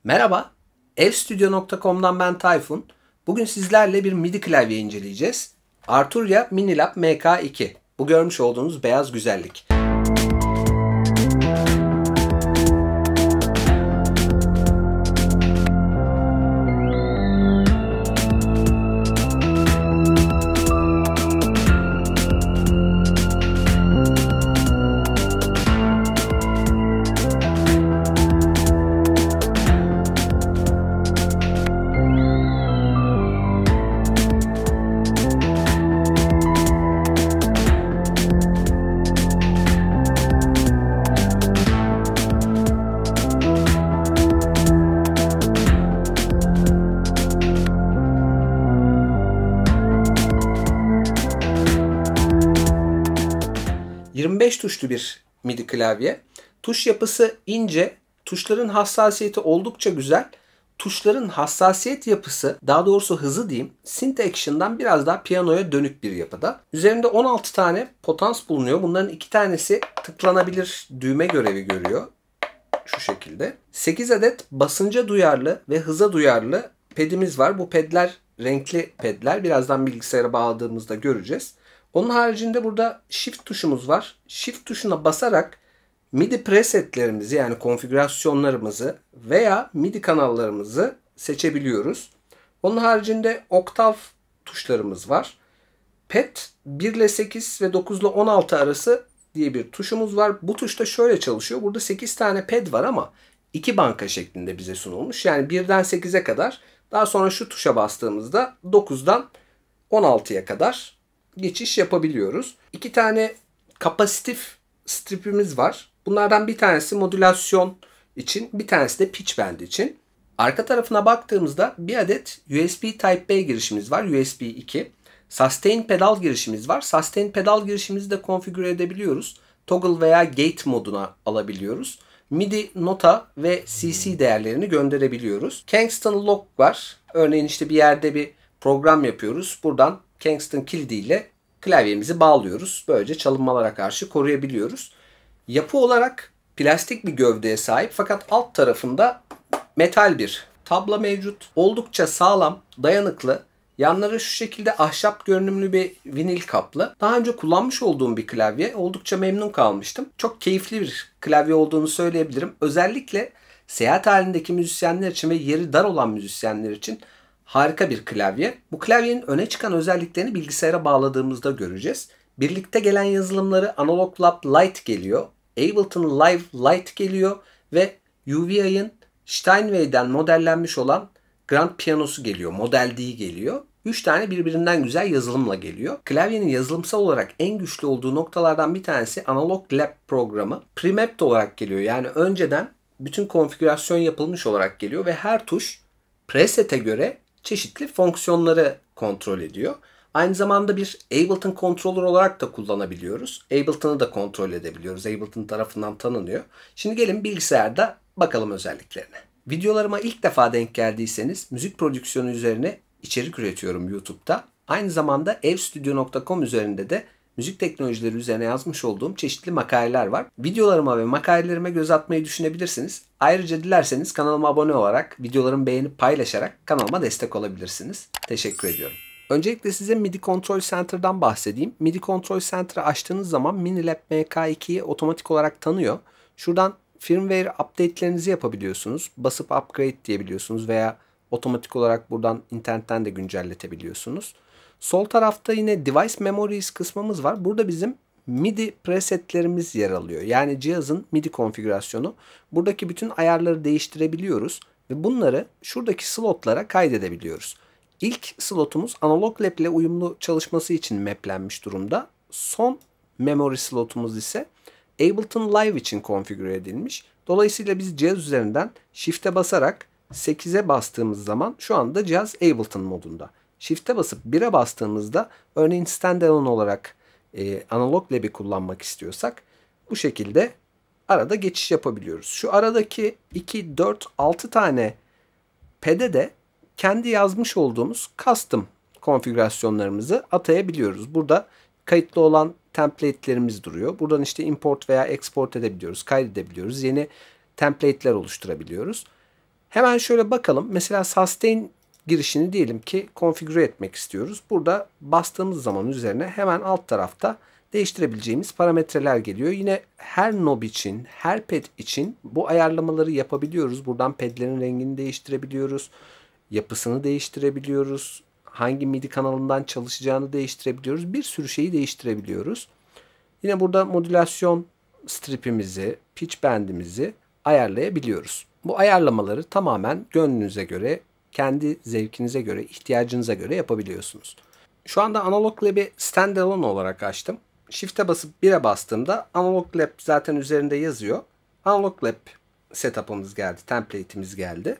Merhaba, evstudio.com'dan ben Tayfun. Bugün sizlerle bir MIDI klavye inceleyeceğiz. Arturia Minilab MK2. Bu görmüş olduğunuz beyaz güzellik. 25 tuşlu bir MIDI klavye. Tuş yapısı ince, tuşların hassasiyeti oldukça güzel. Tuşların hassasiyet yapısı, daha doğrusu hızı diyeyim, Synth Action'dan biraz daha piyanoya dönük bir yapıda. Üzerinde 16 tane potans bulunuyor. Bunların 2 tanesi tıklanabilir düğme görevi görüyor. Şu şekilde. 8 adet basınca duyarlı ve hıza duyarlı pedimiz var. Bu pedler renkli pedler. Birazdan bilgisayara bağladığımızda göreceğiz. Onun haricinde burada Shift tuşumuz var. Shift tuşuna basarak MIDI presetlerimizi yani konfigürasyonlarımızı veya MIDI kanallarımızı seçebiliyoruz. Onun haricinde oktav tuşlarımız var. Pad 1 ile 8 ve 9 ile 16 arası diye bir tuşumuz var. Bu tuşta şöyle çalışıyor. Burada 8 tane pad var ama 2 banka şeklinde bize sunulmuş. Yani 1'den 8'e kadar. Daha sonra şu tuşa bastığımızda 9'dan 16'ya kadar geçiş yapabiliyoruz. 2 tane kapasitif stripimiz var. Bunlardan bir tanesi modülasyon için, bir tanesi de pitch bend için. Arka tarafına baktığımızda bir adet USB Type-B girişimiz var. USB 2. Sustain pedal girişimiz var. Sustain pedal girişimizi de konfigüre edebiliyoruz. Toggle veya gate moduna alabiliyoruz. MIDI nota ve CC değerlerini gönderebiliyoruz. Kingston lock var. Örneğin işte bir yerde bir program yapıyoruz. Buradan Kingston kilidi klavyemizi bağlıyoruz. Böylece çalınmalara karşı koruyabiliyoruz. Yapı olarak plastik bir gövdeye sahip fakat alt tarafında metal bir tabla mevcut. Oldukça sağlam, dayanıklı. Yanları şu şekilde ahşap görünümlü bir vinil kaplı. Daha önce kullanmış olduğum bir klavye. Oldukça memnun kalmıştım. Çok keyifli bir klavye olduğunu söyleyebilirim. Özellikle seyahat halindeki müzisyenler için ve yeri dar olan müzisyenler için harika bir klavye. Bu klavyenin öne çıkan özelliklerini bilgisayara bağladığımızda göreceğiz. Birlikte gelen yazılımları Analog Lab Lite geliyor. Ableton Live Lite geliyor ve UVI'nin Steinway'den modellenmiş olan Grand Pianosu geliyor. Model D geliyor. 3 tane birbirinden güzel yazılımla geliyor. Klavyenin yazılımsal olarak en güçlü olduğu noktalardan bir tanesi Analog Lab programı. Premapped olarak geliyor. Yani önceden bütün konfigürasyon yapılmış olarak geliyor ve her tuş presete göre çeşitli fonksiyonları kontrol ediyor. Aynı zamanda bir Ableton controller olarak da kullanabiliyoruz. Ableton'ı da kontrol edebiliyoruz. Ableton tarafından tanınıyor. Şimdi gelin bilgisayarda bakalım özelliklerine. Videolarıma ilk defa denk geldiyseniz müzik prodüksiyonu üzerine içerik üretiyorum YouTube'da. Aynı zamanda evstudio.com üzerinde de müzik teknolojileri üzerine yazmış olduğum çeşitli makaleler var. Videolarıma ve makalelerime göz atmayı düşünebilirsiniz. Ayrıca dilerseniz kanalıma abone olarak, videolarımı beğenip paylaşarak kanalıma destek olabilirsiniz. Teşekkür ediyorum. Öncelikle size MIDI Control Center'dan bahsedeyim. MIDI Control Center'ı açtığınız zaman Minilab MK2'yi otomatik olarak tanıyor. Şuradan firmware update'lerinizi yapabiliyorsunuz. Basıp upgrade diyebiliyorsunuz veya otomatik olarak buradan internetten de güncelletebiliyorsunuz. Sol tarafta yine Device Memories kısmımız var. Burada bizim MIDI presetlerimiz yer alıyor. Yani cihazın MIDI konfigürasyonu. Buradaki bütün ayarları değiştirebiliyoruz ve bunları şuradaki slotlara kaydedebiliyoruz. İlk slotumuz Analog Lab ile uyumlu çalışması için maplenmiş durumda. Son memory slotumuz ise Ableton Live için konfigüre edilmiş. Dolayısıyla biz cihaz üzerinden Shift'e basarak 8'e bastığımız zaman şu anda cihaz Ableton modunda. Shift'e basıp 1'e bastığımızda örneğin standalone olarak Analog Lab'i kullanmak istiyorsak bu şekilde arada geçiş yapabiliyoruz. Şu aradaki 2, 4, 6 tane pad'e de kendi yazmış olduğumuz custom konfigürasyonlarımızı atayabiliyoruz. Burada kayıtlı olan template'lerimiz duruyor. Buradan işte import veya export edebiliyoruz, kaydedebiliyoruz. Yeni template'ler oluşturabiliyoruz. Hemen şöyle bakalım. Mesela sustain girişini diyelim ki konfigüre etmek istiyoruz. Burada bastığımız zaman üzerine hemen alt tarafta değiştirebileceğimiz parametreler geliyor. Yine her knob için, her pad için bu ayarlamaları yapabiliyoruz. Buradan padlerin rengini değiştirebiliyoruz. Yapısını değiştirebiliyoruz. Hangi MIDI kanalından çalışacağını değiştirebiliyoruz. Bir sürü şeyi değiştirebiliyoruz. Yine burada modülasyon stripimizi, pitch bandimizi ayarlayabiliyoruz. Bu ayarlamaları tamamen gönlünüze göre, kendi zevkinize göre, ihtiyacınıza göre yapabiliyorsunuz. Şu anda Analog Lab'i standalone olarak açtım. Shift'e basıp 1'e bastığımda Analog Lab zaten üzerinde yazıyor. Analog Lab setup'ımız geldi, template'imiz geldi.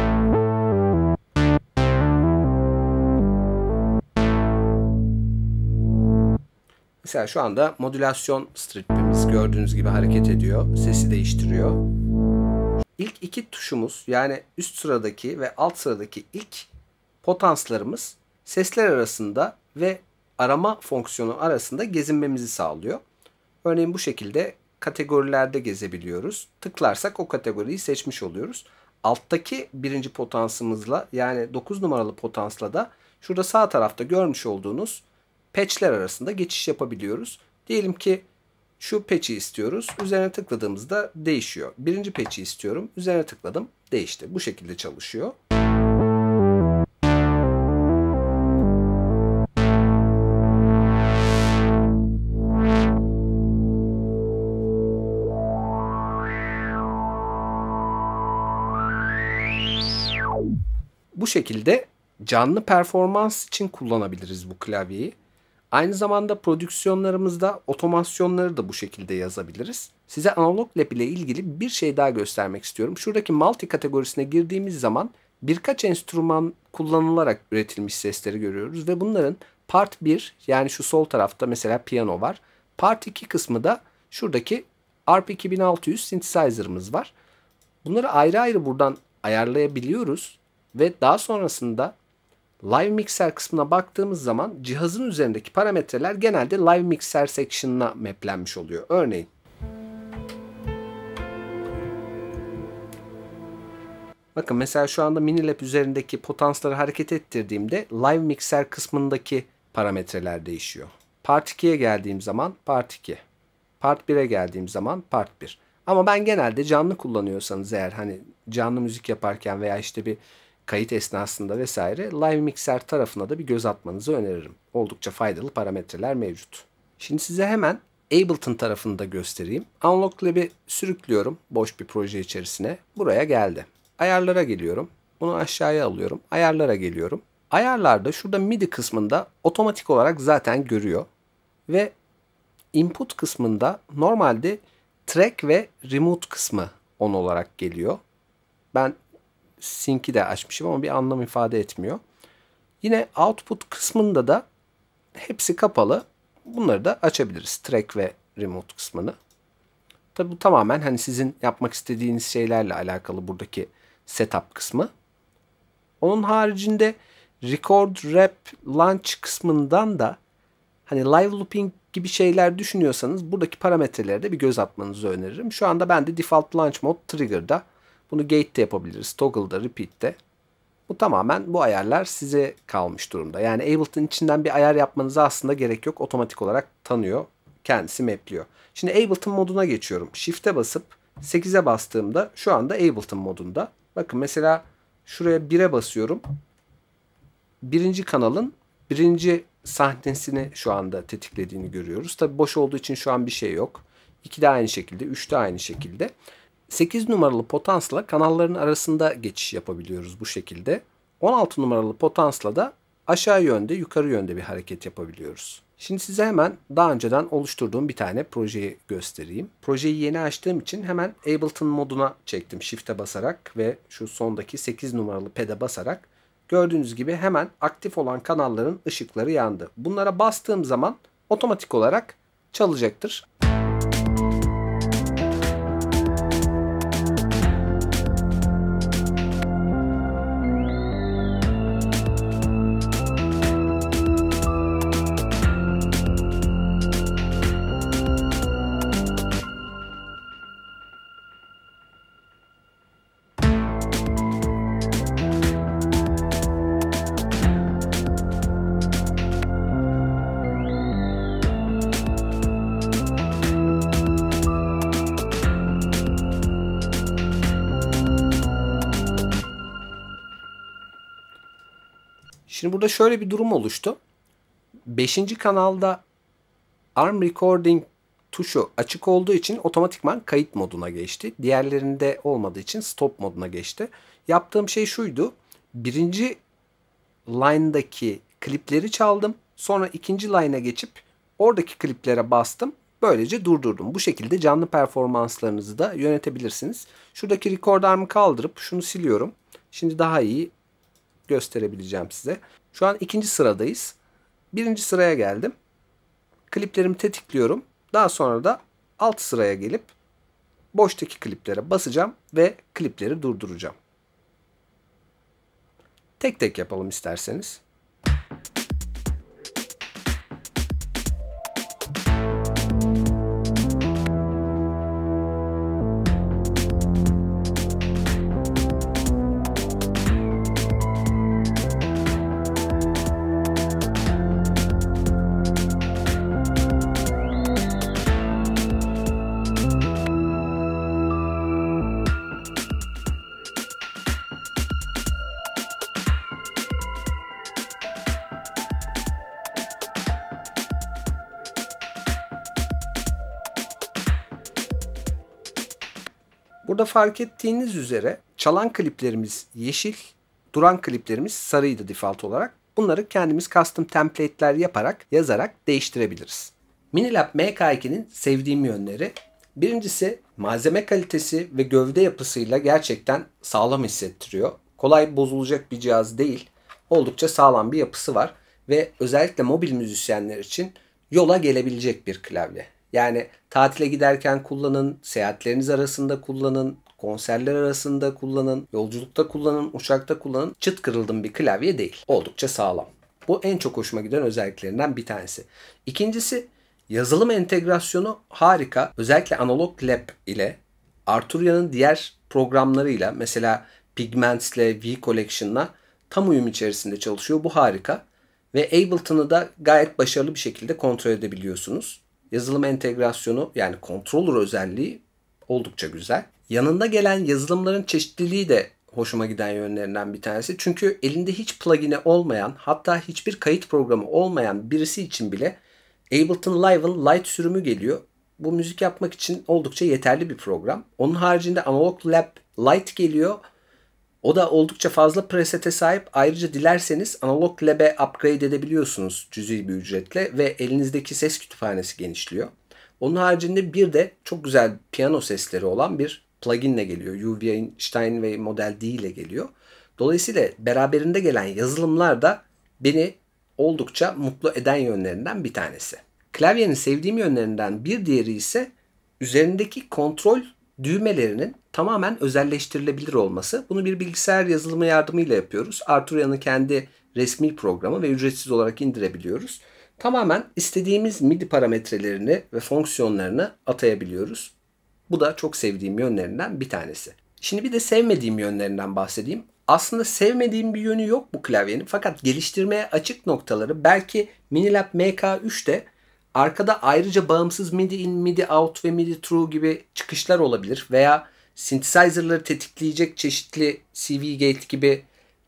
Mesela şu anda modülasyon stripimiz gördüğünüz gibi hareket ediyor. Sesi değiştiriyor. İlk iki tuşumuz, yani üst sıradaki ve alt sıradaki ilk potanslarımız sesler arasında ve arama fonksiyonu arasında gezinmemizi sağlıyor. Örneğin bu şekilde kategorilerde gezebiliyoruz. Tıklarsak o kategoriyi seçmiş oluyoruz. Alttaki birinci potansımızla, yani 9 numaralı potansla da şurada sağ tarafta görmüş olduğunuz patchler arasında geçiş yapabiliyoruz. Diyelim ki şu patch'i istiyoruz. Üzerine tıkladığımızda değişiyor. Birinci patch'i istiyorum. Üzerine tıkladım. Değişti. Bu şekilde çalışıyor. Bu şekilde canlı performans için kullanabiliriz bu klavyeyi. Aynı zamanda prodüksiyonlarımızda otomasyonları da bu şekilde yazabiliriz. Size Analog Lab ile ilgili bir şey daha göstermek istiyorum. Şuradaki multi kategorisine girdiğimiz zaman birkaç enstrüman kullanılarak üretilmiş sesleri görüyoruz. Ve bunların part 1, yani şu sol tarafta mesela piyano var. Part 2 kısmı da şuradaki ARP 2600 synthesizer'ımız var. Bunları ayrı ayrı buradan ayarlayabiliyoruz. Ve daha sonrasında Live Mixer kısmına baktığımız zaman cihazın üzerindeki parametreler genelde Live Mixer section'ına maplenmiş oluyor. Örneğin bakın mesela şu anda Minilab üzerindeki potansları hareket ettirdiğimde Live Mixer kısmındaki parametreler değişiyor. Part 2'ye geldiğim zaman Part 2. Part 1'e geldiğim zaman Part 1. Ama ben genelde canlı kullanıyorsanız eğer, hani canlı müzik yaparken veya işte bir kayıt esnasında vesaire, Live Mixer tarafına da bir göz atmanızı öneririm. Oldukça faydalı parametreler mevcut. Şimdi size hemen Ableton tarafını da göstereyim. Analog Lab'i sürüklüyorum boş bir proje içerisine. Buraya geldi. Ayarlara geliyorum. Bunu aşağıya alıyorum. Ayarlara geliyorum. Ayarlarda şurada MIDI kısmında otomatik olarak zaten görüyor. Ve input kısmında normalde track ve remote kısmı on olarak geliyor. Ben sync'i de açmışım ama bir anlam ifade etmiyor. Yine output kısmında da hepsi kapalı. Bunları da açabiliriz. Track ve remote kısmını. Tabi bu tamamen hani sizin yapmak istediğiniz şeylerle alakalı buradaki setup kısmı. Onun haricinde record, rap, launch kısmından da hani live looping gibi şeyler düşünüyorsanız buradaki parametrelere de bir göz atmanızı öneririm. Şu anda ben de default launch mode trigger'da. Bunu gate'de yapabiliriz. Toggle'da, repeat'te. Bu tamamen bu ayarlar size kalmış durumda. Yani Ableton içinden bir ayar yapmanıza aslında gerek yok. Otomatik olarak tanıyor. Kendisi mapliyor. Şimdi Ableton moduna geçiyorum. Shift'e basıp 8'e bastığımda şu anda Ableton modunda. Bakın mesela şuraya 1'e basıyorum. Birinci kanalın birinci sahnesini şu anda tetiklediğini görüyoruz. Tabi boş olduğu için şu an bir şey yok. 2 de aynı şekilde, 3 de aynı şekilde. 8 numaralı potansla kanalların arasında geçiş yapabiliyoruz bu şekilde. 16 numaralı potansla da aşağı yönde, yukarı yönde bir hareket yapabiliyoruz. Şimdi size hemen daha önceden oluşturduğum bir tane projeyi göstereyim. Projeyi yeni açtığım için hemen Ableton moduna çektim. Shift'e basarak ve şu sondaki 8 numaralı pad'e basarak. Gördüğünüz gibi hemen aktif olan kanalların ışıkları yandı. Bunlara bastığım zaman otomatik olarak çalacaktır. Şimdi burada şöyle bir durum oluştu. 5. kanalda Arm Recording tuşu açık olduğu için otomatikman kayıt moduna geçti. Diğerlerinde olmadığı için stop moduna geçti. Yaptığım şey şuydu. Birinci line'daki klipleri çaldım. Sonra ikinci line'a geçip oradaki kliplere bastım. Böylece durdurdum. Bu şekilde canlı performanslarınızı da yönetebilirsiniz. Şuradaki record arm'ı kaldırıp şunu siliyorum. Şimdi daha iyi gösterebileceğim size. Şu an ikinci sıradayız. Birinci sıraya geldim. Kliplerimi tetikliyorum. Daha sonra da alt sıraya gelip boştaki kliplere basacağım ve klipleri durduracağım. Tek tek yapalım isterseniz. Burada fark ettiğiniz üzere çalan kliplerimiz yeşil, duran kliplerimiz sarıydı default olarak. Bunları kendimiz custom template'ler yaparak, yazarak değiştirebiliriz. Minilab MK2'nin sevdiğim yönleri. Birincisi malzeme kalitesi ve gövde yapısıyla gerçekten sağlam hissettiriyor. Kolay bozulacak bir cihaz değil. Oldukça sağlam bir yapısı var ve özellikle mobil müzisyenler için yola gelebilecek bir klavye. Yani tatile giderken kullanın, seyahatleriniz arasında kullanın, konserler arasında kullanın, yolculukta kullanın, uçakta kullanın. Çıt kırıldım bir klavye değil. Oldukça sağlam. Bu en çok hoşuma giden özelliklerinden bir tanesi. İkincisi yazılım entegrasyonu harika. Özellikle Analog Lab ile Arturia'nın diğer programlarıyla mesela Pigments'le, V Collection'la tam uyum içerisinde çalışıyor. Bu harika. Ve Ableton'ı da gayet başarılı bir şekilde kontrol edebiliyorsunuz. Yazılım entegrasyonu yani controller özelliği oldukça güzel. Yanında gelen yazılımların çeşitliliği de hoşuma giden yönlerinden bir tanesi. Çünkü elinde hiç plugin'i olmayan, hatta hiçbir kayıt programı olmayan birisi için bile Ableton Live'ın Lite sürümü geliyor. Bu müzik yapmak için oldukça yeterli bir program. Onun haricinde Analog Lab Lite geliyor. O da oldukça fazla presete sahip. Ayrıca dilerseniz Analog Lab'e upgrade edebiliyorsunuz cüzi bir ücretle ve elinizdeki ses kütüphanesi genişliyor. Onun haricinde bir de çok güzel piyano sesleri olan bir pluginle geliyor. UV Steinway Model D ile geliyor. Dolayısıyla beraberinde gelen yazılımlar da beni oldukça mutlu eden yönlerinden bir tanesi. Klavyenin sevdiğim yönlerinden bir diğeri ise üzerindeki kontrol düğmelerinin tamamen özelleştirilebilir olması. Bunu bir bilgisayar yazılımı yardımıyla yapıyoruz. Arturia'nın kendi resmi programı ve ücretsiz olarak indirebiliyoruz. Tamamen istediğimiz MIDI parametrelerini ve fonksiyonlarını atayabiliyoruz. Bu da çok sevdiğim yönlerinden bir tanesi. Şimdi bir de sevmediğim yönlerinden bahsedeyim. Aslında sevmediğim bir yönü yok bu klavyenin. Fakat geliştirmeye açık noktaları belki Minilab MK3'te arkada ayrıca bağımsız MIDI in, MIDI out ve MIDI through gibi çıkışlar olabilir. Veya synthesizer'ları tetikleyecek çeşitli CV gate gibi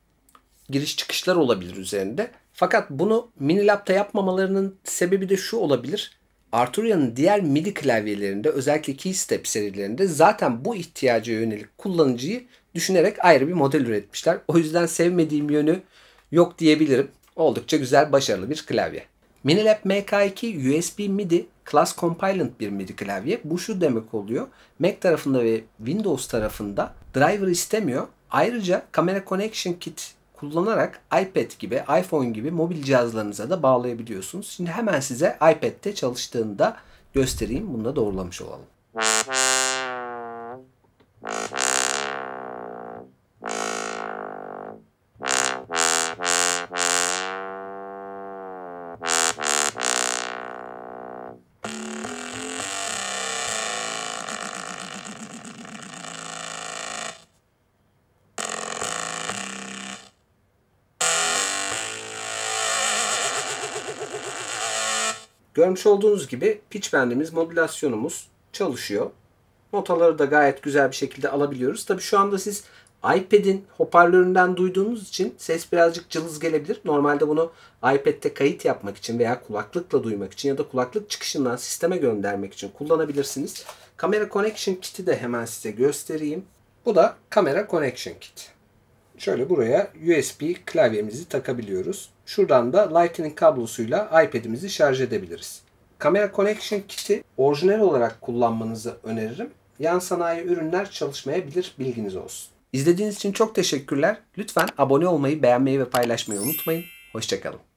giriş çıkışlar olabilir üzerinde. Fakat bunu Minilab'da yapmamalarının sebebi de şu olabilir. Arturia'nın diğer MIDI klavyelerinde özellikle Keystep serilerinde zaten bu ihtiyaca yönelik kullanıcıyı düşünerek ayrı bir model üretmişler. O yüzden sevmediğim yönü yok diyebilirim. Oldukça güzel, başarılı bir klavye. Minilab MK2 USB MIDI Class Compliant bir MIDI klavye. Bu şu demek oluyor. Mac tarafında ve Windows tarafında driver istemiyor. Ayrıca Camera Connection Kit kullanarak iPad gibi, iPhone gibi mobil cihazlarınıza da bağlayabiliyorsunuz. Şimdi hemen size iPad'te çalıştığında göstereyim. Bunu da doğrulamış olalım. Görmüş olduğunuz gibi pitch bendimiz, modülasyonumuz çalışıyor. Notaları da gayet güzel bir şekilde alabiliyoruz. Tabii şu anda siz iPad'in hoparlöründen duyduğunuz için ses birazcık cılız gelebilir. Normalde bunu iPad'te kayıt yapmak için veya kulaklıkla duymak için ya da kulaklık çıkışından sisteme göndermek için kullanabilirsiniz. Kamera Connection Kit'i de hemen size göstereyim. Bu da Kamera Connection Kit. Şöyle buraya USB klavyemizi takabiliyoruz. Şuradan da Lightning kablosuyla iPad'imizi şarj edebiliriz. Kamera Connection Kit'i orijinal olarak kullanmanızı öneririm. Yan sanayi ürünler çalışmayabilir, bilginiz olsun. İzlediğiniz için çok teşekkürler. Lütfen abone olmayı, beğenmeyi ve paylaşmayı unutmayın. Hoşça kalın.